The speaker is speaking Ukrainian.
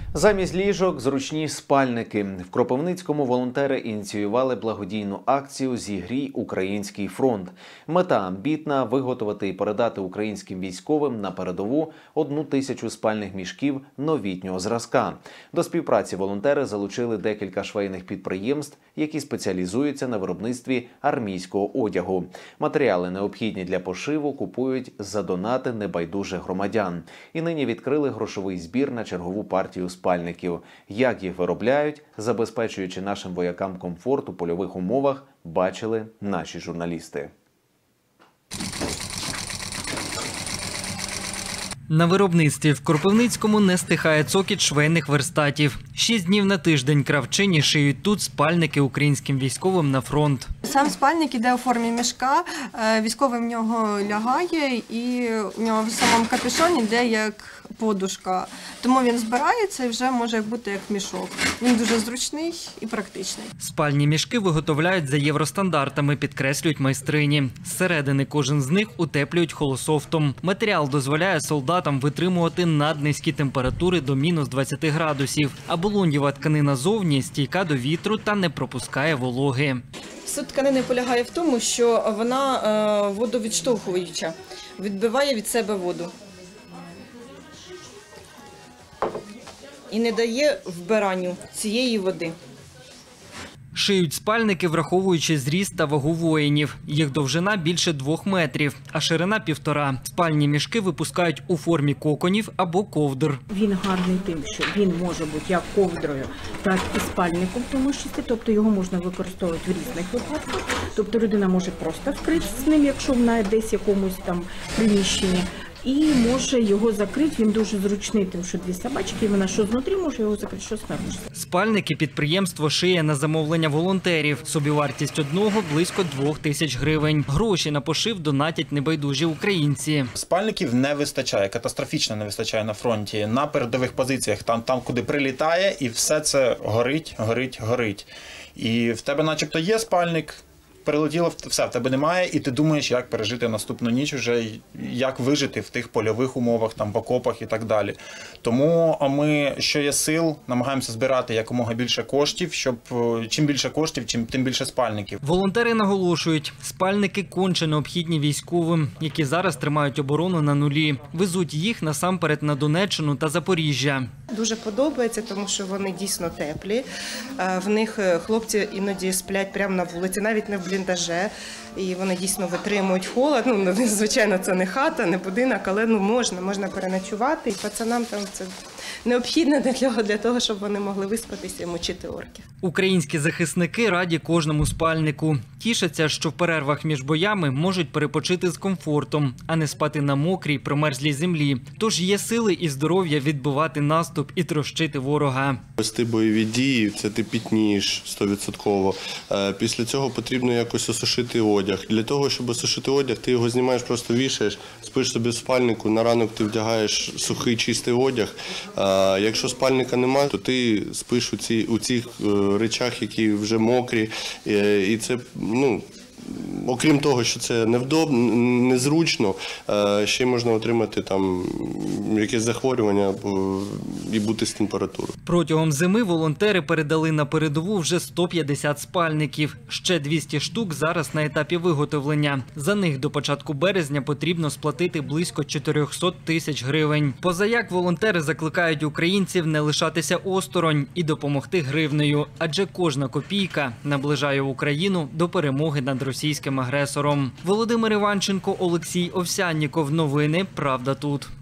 Замість ліжок – зручні спальники. В Кропивницькому волонтери ініціювали благодійну акцію «Зігрій український фронт». Мета амбітна – виготовити і передати українським військовим на передову 1000 спальних мішків новітнього зразка. До співпраці волонтери залучили декілька швейних підприємств, які спеціалізуються на виробництві армійського одягу. Матеріали, необхідні для пошиву, купують за донати небайдужих громадян. І нині відкрили грошовий збір на чергову партію спальників. Як їх виробляють, забезпечуючи нашим воякам комфорт у польових умовах, бачили наші журналісти. На виробництві в Кропивницькому не стихає цокіт швейних верстатів. 6 днів на тиждень кравчині шиють тут спальники українським військовим на фронт. Сам спальник іде у формі мішка, військовий в нього лягає і у нього в самому капюшоні йде як подушка. Тому він збирається і вже може бути як мішок. Він дуже зручний і практичний. Спальні мішки виготовляють за євростандартами, підкреслюють майстрині. Зсередини кожен з них утеплюють холософтом. Матеріал дозволяє солдатам витримувати наднизькі температури до мінус 20 градусів. А булондєва тканина зовні стійка до вітру та не пропускає вологи. Суть тканини полягає в тому, що вона водовідштовхуюча, відбиває від себе воду і не дає вбиранню цієї води. Шиють спальники, враховуючи зріст та вагу воїнів. Їх довжина більше 2 метрів, а ширина – 1,5. Спальні мішки випускають у формі коконів або ковдр. Він гарний тим, що він може бути як ковдрою, так і спальником в тому числі. Тобто його можна використовувати в різних випадках. Тобто людина може просто вкритися з ним, якщо вона десь в якомусь там приміщенні. І може його закрити, він дуже зручний, тим, що 2 собачки, вона що знутрі може його закрити, що снаружи. Спальники підприємство шиє на замовлення волонтерів. Собівартість одного – близько 2000 гривень. Гроші на пошив донатять небайдужі українці. Спальників не вистачає, катастрофічно не вистачає на фронті. На передових позиціях, там куди прилітає, і все це горить. І в тебе начебто є спальник, прилетіло, все, в тебе немає, і ти думаєш, як пережити наступну ніч вже, як вижити в тих польових умовах, там, в окопах і так далі. Тому ми, що є сил, намагаємося збирати якомога більше коштів, щоб чим більше коштів, тим більше спальників. Волонтери наголошують, спальники конче необхідні військовим, які зараз тримають оборону на нулі. Везуть їх насамперед на Донеччину та Запоріжжя. Дуже подобається, тому що вони дійсно теплі. В них хлопці іноді сплять прямо на вулиці, навіть не в бліндаже. І вони дійсно витримують холод. Ну, звичайно, це не хата, не будинок, але можна переночувати. І пацанам там це необхідно для того, щоб вони могли виспатися і мочити орків. Українські захисники раді кожному спальнику. Тішаться, що в перервах між боями можуть перепочити з комфортом, а не спати на мокрій, промерзлій землі. Тож є сили і здоров'я відбивати наступ і трощити ворога. Вести бойові дії – це ти пітнієш 100%. Після цього потрібно якось осушити одяг. Для того, щоб осушити одяг, ти його знімаєш, просто вішаєш, спиш собі в спальнику, на ранок ти вдягаєш сухий чистий одяг. Якщо спальника немає, то ти спиш у цих речах, які вже мокрі. І це, окрім того, що це невдобно, незручно, ще й можна отримати там якесь захворювання і бути з температурою. Протягом зими волонтери передали на передову вже 150 спальників. Ще 200 штук зараз на етапі виготовлення. За них до початку березня потрібно сплатити близько 400 тисяч гривень. Позаяк волонтери закликають українців не лишатися осторонь і допомогти гривнею. Адже кожна копійка наближає Україну до перемоги над російським агресором. Володимир Іванченко, Олексій Овсянніков. Новини «Правда тут».